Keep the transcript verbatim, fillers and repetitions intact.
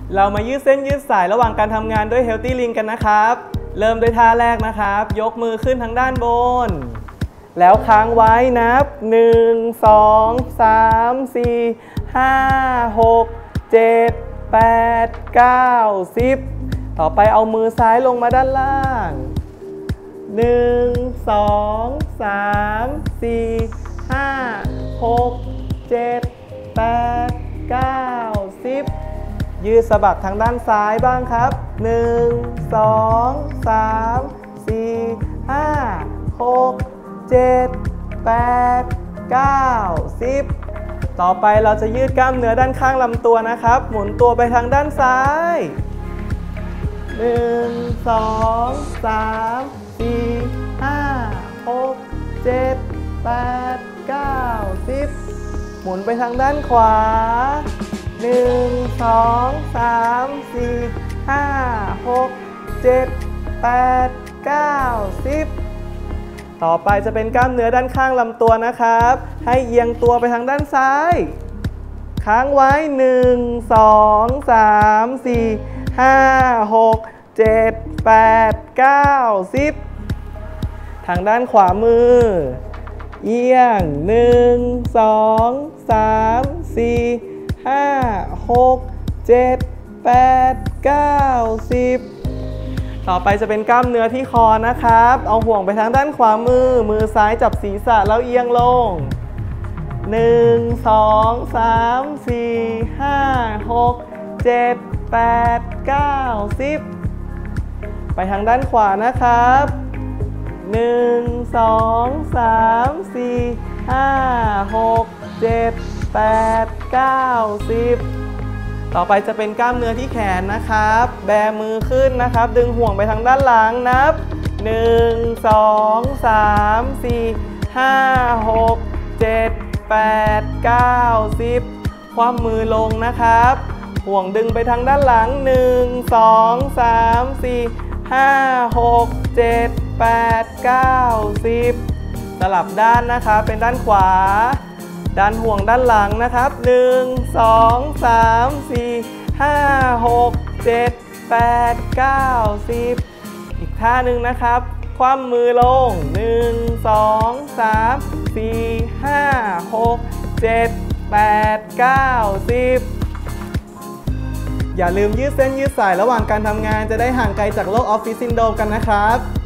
เรามายืดเส้นยืดสายระหว่างการทำงานด้วย Healthy Ring กันนะครับเริ่มด้วยท่าแรกนะครับยกมือขึ้นทางด้านบนแล้วค้างไว้นับหนึ่ง สอง สาม สี่ ห้า หก เจ็ด แปด เก้า สิบต่อไปเอามือซ้ายลงมาด้านล่างหนึ่ง สอง สาม สี่ ห้า หก เจ็ด แปด เก้า สิบยืดสะบักทางด้านซ้ายบ้างครับหนึ่ง สอง สาม สี่ ห้า หก เจ็ด แปด เก้า สิบต่อไปเราจะยืดกล้ามเนื้อด้านข้างลำตัวนะครับหมุนตัวไปทางด้านซ้ายหนึ่ง สอง สาม สี่ ห้า หก เจ็ด แปด เก้า สิบหมุนไปทางด้านขวาหนึ่ง สอง สาม สี่ ห้า หก เจ็ด แปด เก้า สิบต่อไปจะเป็นกล้ามเนื้อด้านข้างลำตัวนะครับให้เอียงตัวไปทางด้านซ้ายค้างไว้หนึ่ง สอง สาม สี่ ห้า หก เจ็ด แปด เก้า สิบทางด้านขวามือเอียงหนึ่ง สอง สาม สี่ ห้า หก เจ็ด แปด เก้า สิบต่อไปจะเป็นกล้ามเนื้อที่คอนะครับเอาห่วงไปทางด้านขวามือมือซ้ายจับศีรษะแล้วเอียงลงหนึ่ง สอง สาม สี่ ห้า หก เจ็ด แปด เก้า สิบไปทางด้านขวานะครับหนึ่ง สอง สาม สี่ ห้า หก เจ็ด แปด เก้า สิบต่อไปจะเป็นกล้ามเนื้อที่แขนนะครับแบมือขึ้นนะครับดึงห่วงไปทางด้านหลังนับหนึ่ง สอง สาม สี่ ห้า หก เจ็ด แปด เก้า สิบคว่ำมือลงนะครับห่วงดึงไปทางด้านหลังหนึ่ง สอง สาม สี่ ห้า หก เจ็ด แปด เก้า สิบสลับด้านนะครับเป็นด้านขวาด้านห่วงด้านหลังนะครับหนึ่ง สอง สาม สี่ ห้า หก เจ็ด แปด เก้า สิบอีกท่าหนึ่งนะครับคว่ำมือลงหนึ่ง สอง สาม สี่ ห้า หก เจ็ด แปด เก้า สิบอย่าลืมยืดเส้นยืดสายระหว่างการทำงานจะได้ห่างไกลจากโรคออฟฟิศซินโดรมกันนะครับ